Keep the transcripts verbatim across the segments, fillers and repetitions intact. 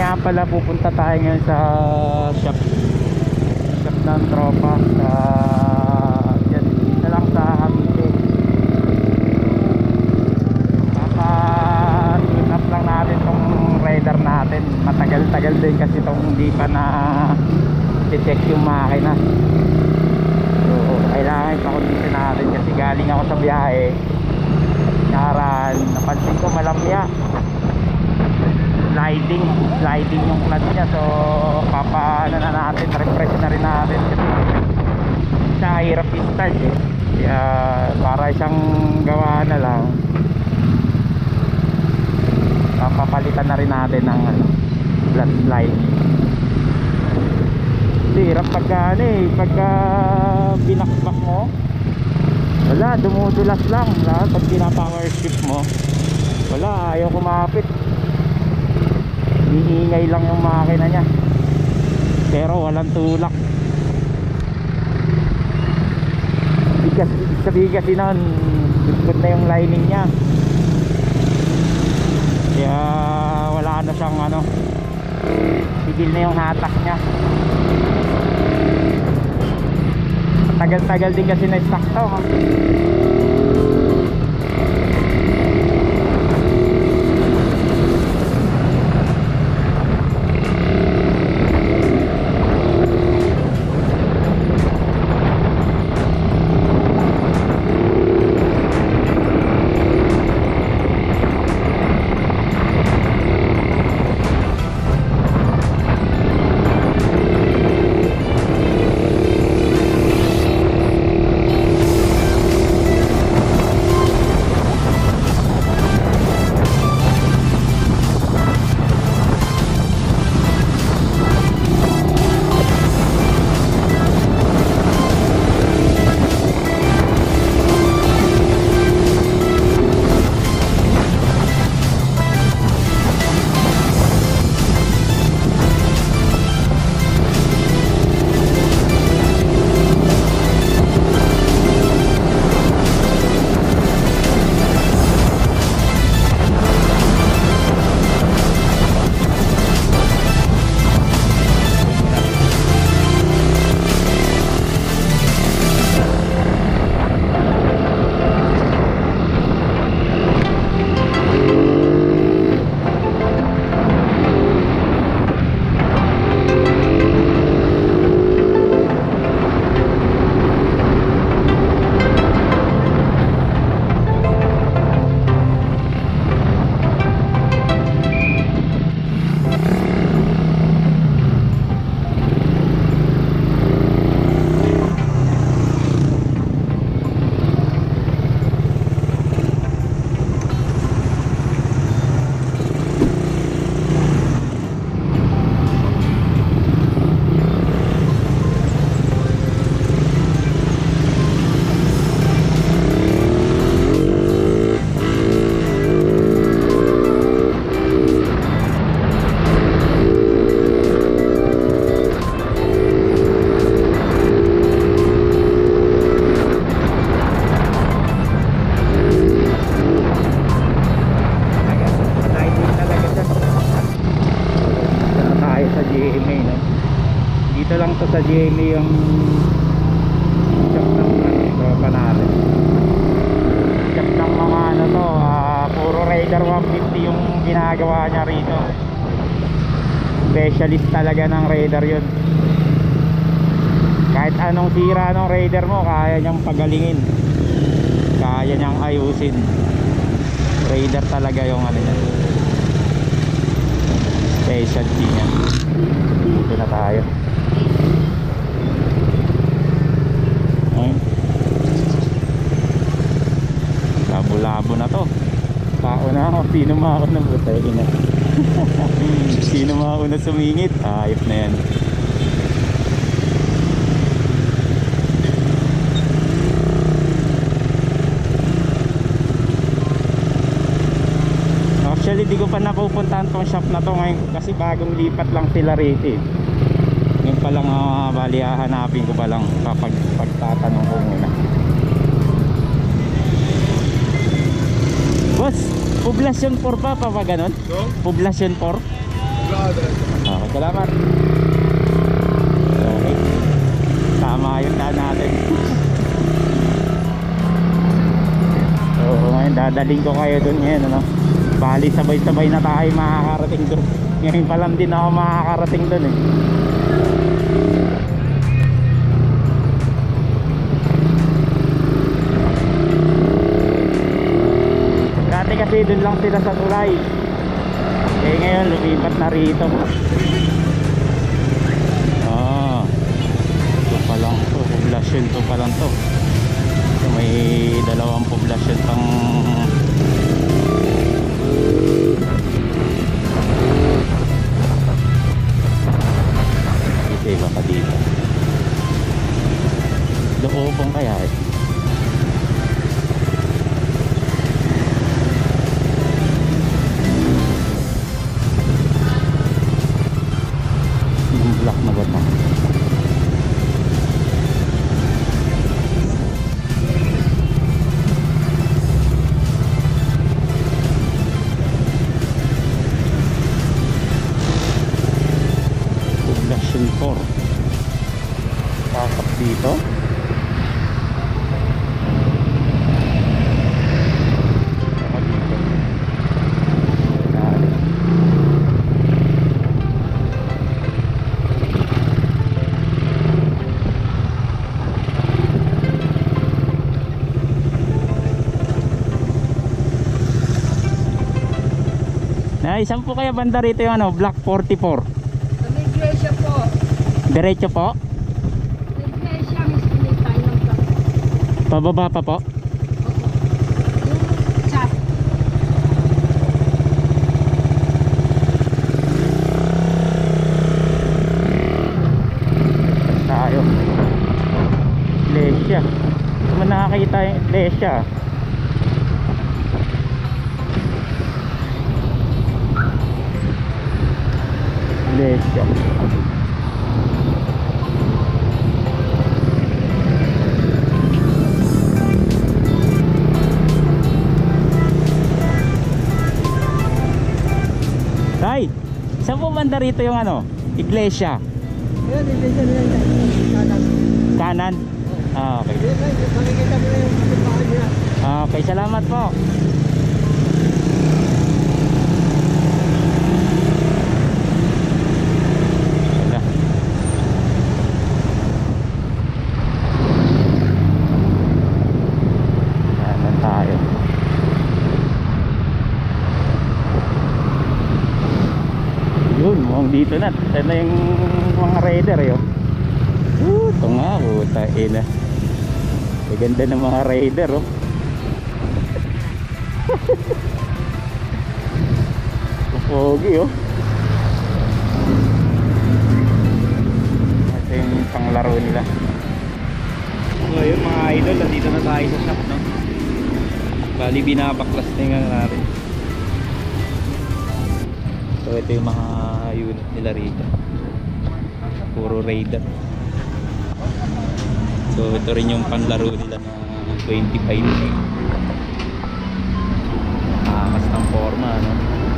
nga pala, pupunta tayo ngayon sa shop shop ng tropa sa yan, dito lang sa Cavite. Papa-tune up lang natin tong Raider natin. Matagal-tagal din kasi itong hindi pa na detect yung makina. So kailangan ipakondisyon natin kasi galing ako sa biyahe. Nakaraan, napansin ko malamya, sliding sliding yung clutch niya. So papaano na natin, refresh na rin natin kasi sa hirap i-start eh. Kaya para isang gawa na lang, papapalitan na rin natin ng ano, flat slide. Kasi hirap pagka ano eh, pagka binakbak mo, wala, dumudulas lang. Lahat pag pinapower shift mo, wala, ayaw kumapit, iingay lang yung makina nya pero walang tulak. Bigas, sabihin kasi nun good na yung lining nya, kaya wala na siyang ano, tigil na yung hatak nya. Tagal-tagal din kasi na stock to ha? Dito lang to sa G M A yung shop ng ano, panalo. Shop ng mga ano to, uh, puro Raider one fifty yung ginagawa niya rito. Specialist talaga ng Raider yun. Kahit anong sira ng Raider mo, kaya niyang pagalingin, kaya niyang ayusin. Raider talaga yung ano niya, specialty niya. Dito na tayo. Labo-labo na to. Pauna ako, sino mauna butay na. Sino mauna sumingit, ayop na yan. Actually di ko pa napupuntahan tong shop na to ngayon kasi bagong lipat lang sila rito eh. Ngayon pa lang uh, bali hahanapin ko pa lang kapag pagtatanong ko muna. Boss, Poblacion four pa pa ba ganon? No? Poblacion four? Wala, salamat. Okay, tama yung daan natin. So ngayon dadaling ko kayo dun ngayon, ano. Bali sabay-sabay na tayo makakarating dun. Ngayon pa lang din ako makakarating dun eh. Dati kasi dun lang sila sa tulay, eh ngayon lumipat na rito. Ah, ito pa lang to, poblasyon to pa lang to. So, may dalawang poblasyon pang iba pa dito. Doobong kaya eh. Yung block na ba ito? Poblasyon four. Pasok dito. Nay, saan po kaya banda rito yung ano, block forty-four? Sa may iglesia po. Diretso po? Sa iglesia, mismo yung tayo ng block. Pababa pa po? Opo. Yung chat. Tayo. Iglesia. Saan mo nakakita yung iglesia? Iglesia. Tay, saan po banda rito yung ano? Iglesia? Ayan, iglesia nila yan. Kanan. Kanan? Ah, okay. Makikita mo na yung kapitbahay nila. Ah, okay, salamat po. Wala. Kanan tayo. Yun, mukhang dito na. Ito na yung mga raider eh, oh. Uh, ito nga, puta ina. Ang ganda ng mga raider, oh. Pogi, oh. Ito yung panglaro nila. So yun mga idol, nandito na tayo sa shop, no? Bali binabaklas na yung ano natin. So ito yung mga unit nila rito, puro raider. So ito rin yung panlaro nila na twenty-five. Akas ng forma, no?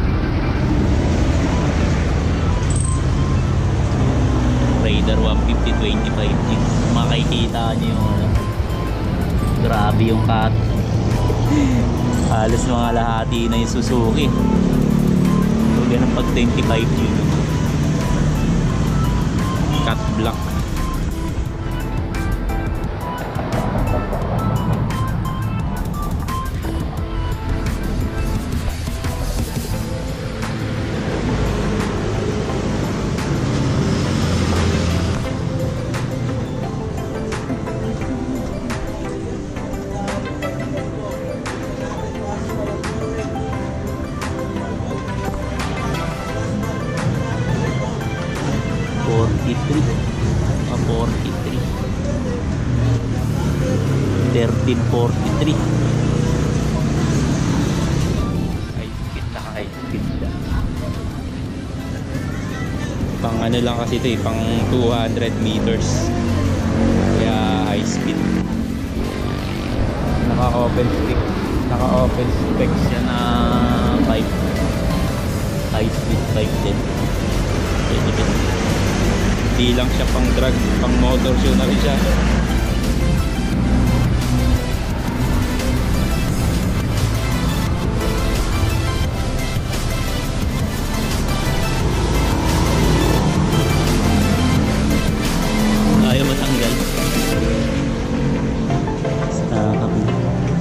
Raider one fifty twenty-five G. Makikita nyo yung ano, grabe yung cut. Halos mga lahati na yung Suzuki. So ganun pag twenty-five G, no? Cut block. forty-three, ah, forty-three, thirteen forty-three. High speed na high speed na. Pang ano lang kasi ito eh, pang two hundred meters. Kaya high speed. Naka open stick, naka open specs yan na five. High speed five din. Medyo Hindi lang siya pang drag, pang motor show na rin siya. Ayaw matanggal. Nakakap na.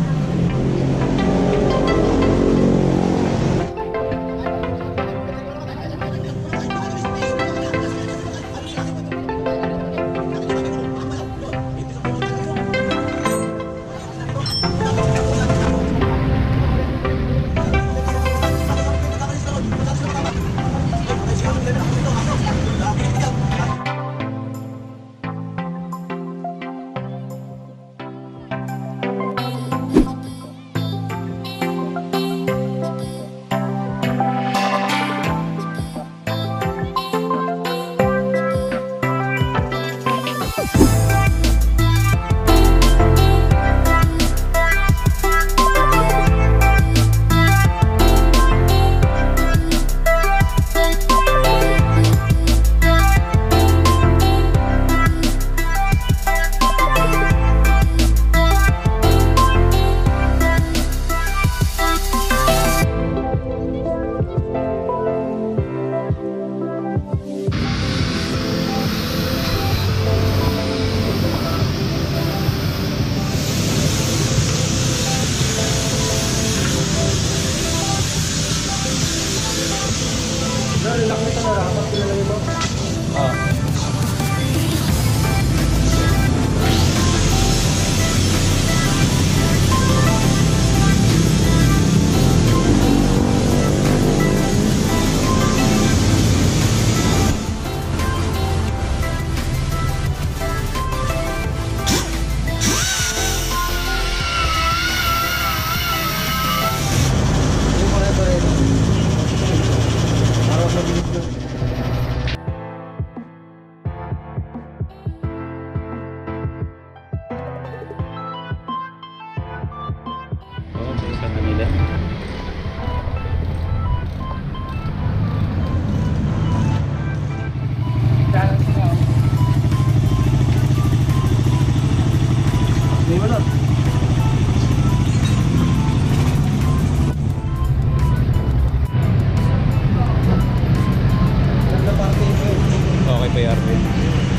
Okay pa yung Arvin.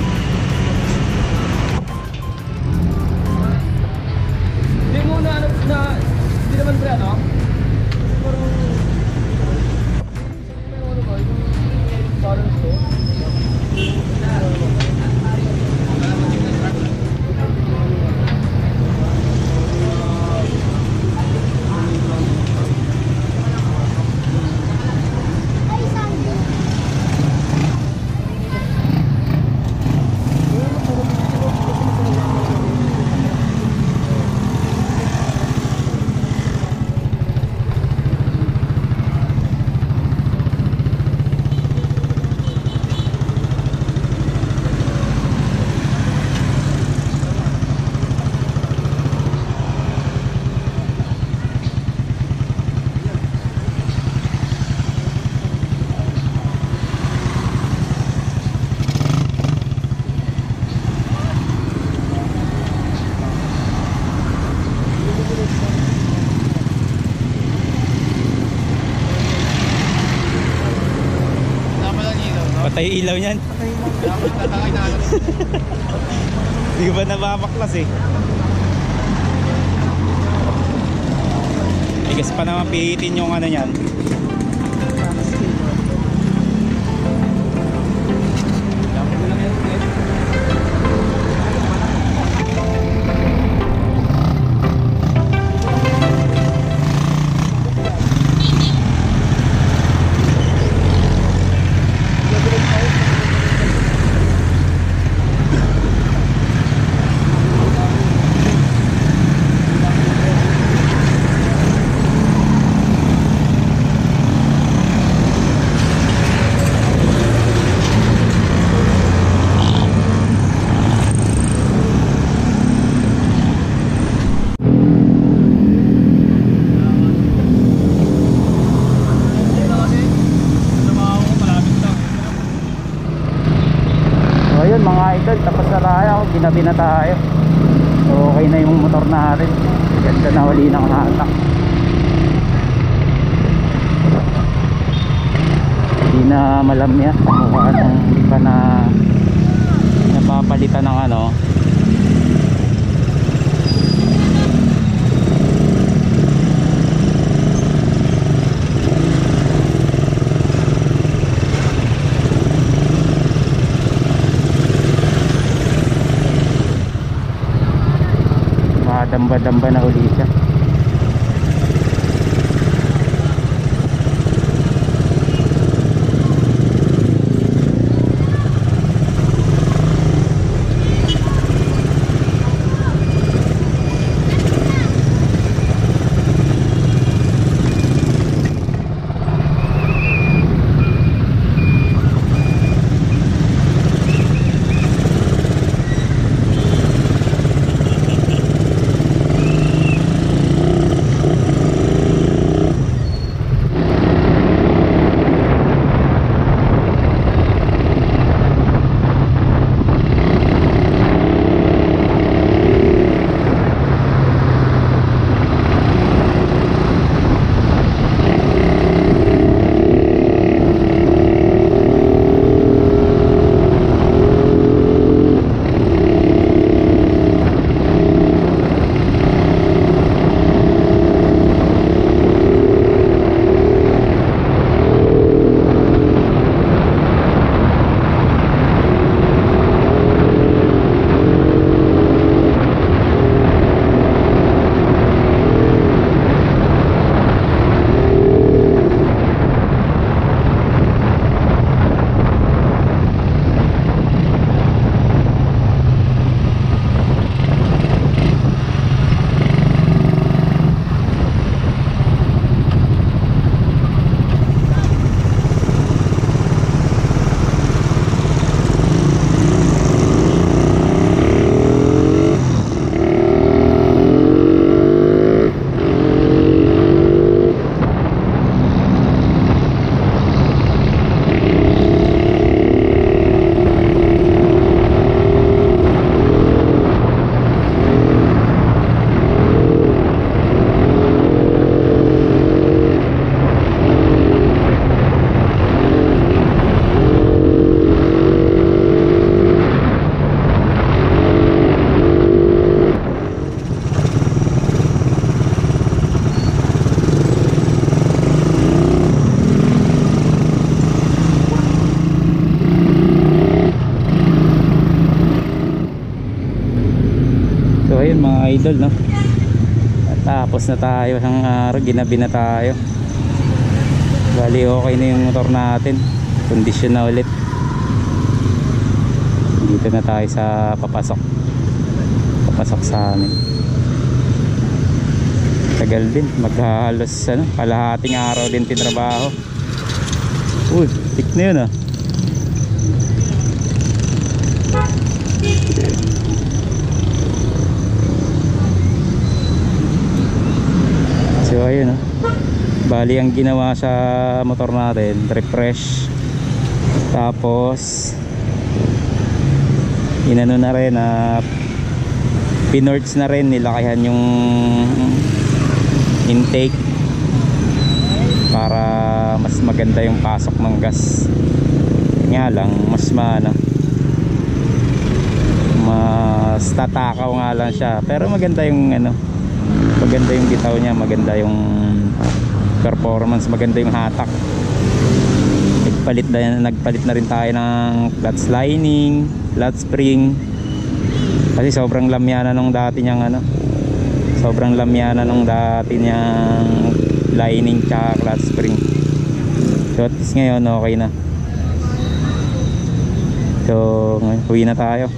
Hindi mo na ano na hindi naman pre ano? Parang ano ba yung balance ko? Patay ilaw niyan. Hindi ko ba nababaklas eh. Igas pa naman pihitin yung ano niyan. mga idol, tapos na tayo, ginabi na tayo. So okay na yung motor natin. Ganda na uli ng hatak. Hindi na malamya, mukha nang hindi pa na napapalitan ng ano. Damba-damba na uli siya. Ayun mga idol, no, tapos na tayo ng araw, ginabi na tayo. Bali okay na yung motor natin, kondisyon na ulit. Dito na tayo sa papasok papasok sa amin. Tagal din, maghahalos ano, kalahating araw din tinrabaho. Uy, tik na yun ah. So ayun, oh. Bali ang ginawa sa motor natin, refresh, tapos inano na rin, uh, pinorts na rin, nilakayan yung intake para mas maganda yung pasok ng gas. Nga lang mas maano, mas tatakaw nga lang siya, pero maganda yung ano, maganda yung bitaw niya, maganda yung performance, maganda yung hatak. Nagpalit na, nagpalit na rin tayo ng clutch lining, clutch spring, kasi sobrang lamyanan nung dati niyang ano, sobrang lamyanan nung dati niyang lining tsaka clutch spring. So at least ngayon okay na. So uwi na tayo.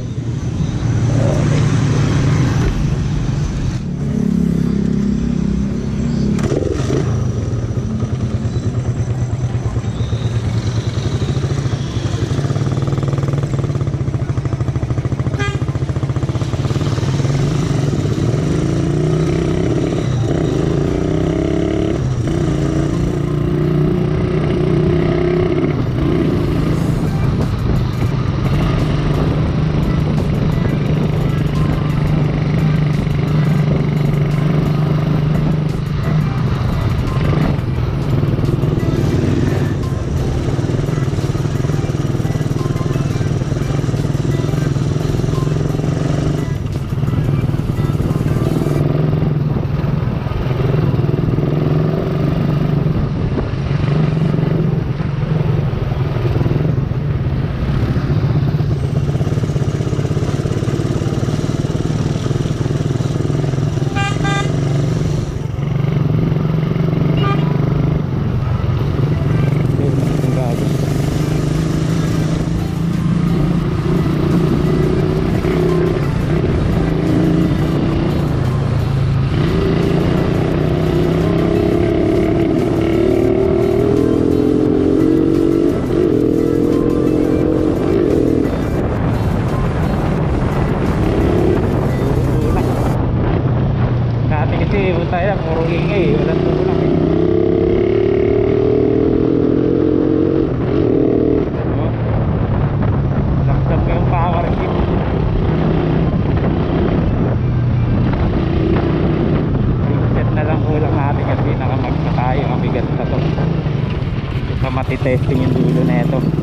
testing yung dulo na ito.